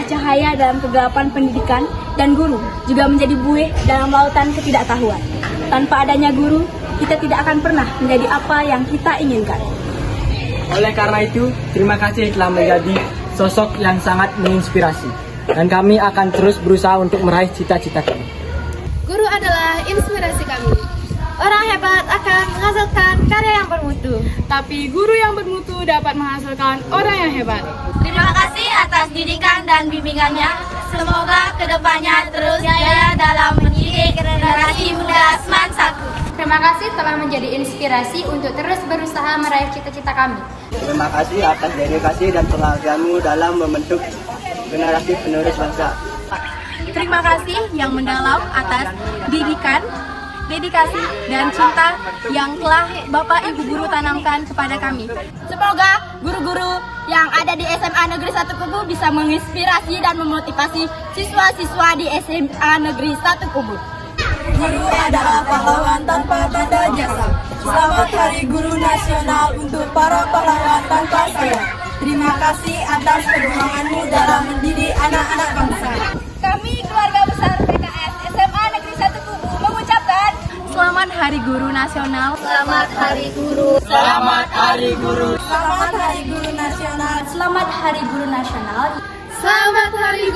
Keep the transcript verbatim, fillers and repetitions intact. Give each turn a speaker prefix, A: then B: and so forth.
A: cahaya dalam kegelapan pendidikan, dan guru juga menjadi buih dalam lautan ketidaktahuan. Tanpa adanya guru, kita tidak akan pernah menjadi apa yang kita inginkan.
B: Oleh karena itu, terima kasih telah menjadi sosok yang sangat menginspirasi. Dan kami akan terus berusaha untuk meraih cita-cita kami.
C: Guru adalah inspirasi kami. Orang hebat akan menghasilkan karya yang bermutu.
D: Tapi guru yang bermutu dapat menghasilkan orang yang hebat.
E: Terima kasih atas didikan dan bimbingannya. Semoga kedepannya terus jaya dalam mendidik generasi muda Seman satu.
C: Terima kasih telah menjadi inspirasi untuk terus berusaha meraih cita-cita kami.
B: Terima kasih atas dedikasi dan pengabdianmu dalam membentuk generasi penerus bangsa.
E: Terima kasih yang mendalam atas didikan, dedikasi, dan cinta yang telah Bapak Ibu Guru tanamkan kepada kami.
A: Semoga guru-guru yang ada di S M A Negeri satu Kubu bisa menginspirasi dan memotivasi siswa-siswa di S M A Negeri satu Kubu.
F: Guru adalah pahlawan tanpa tanda jasa. Selamat Hari Guru Nasional untuk para pahlawan tanpa saya. Terima kasih atas perjuanganmu dalam mendidik anak-anak bangsa.
A: Kami keluarga besar P K S S M A Negeri satu Kubu mengucapkan
E: Selamat Hari Guru Nasional.
A: Selamat Hari Guru.
B: Selamat Hari Guru.
F: Selamat Hari Guru Nasional.
C: Selamat Hari Guru Nasional.
D: Selamat Hari